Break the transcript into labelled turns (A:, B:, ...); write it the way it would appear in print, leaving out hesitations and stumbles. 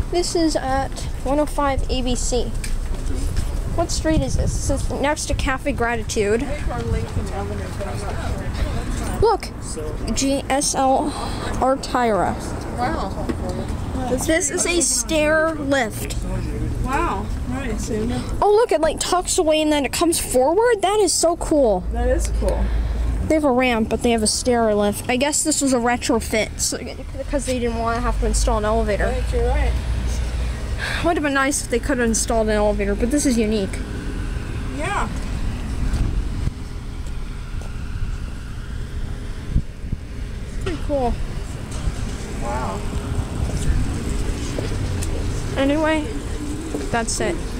A: This is at 105 ABC. What street is this? This is next to Cafe Gratitude. Look, GSL Artira.
B: Wow.
A: This is a stair lift.
B: Wow. Nice.
A: Oh, look, it like tucks away and then it comes forward. That is so cool.
B: That is cool.
A: They have a ramp, but they have a stair lift. I guess this was a retrofit, so, because they didn't want to have to install an elevator.
B: I think you're right.
A: Would have been nice if they could have installed an elevator, but this is unique.
B: Yeah.
A: Pretty cool.
B: Wow.
A: Anyway, that's it.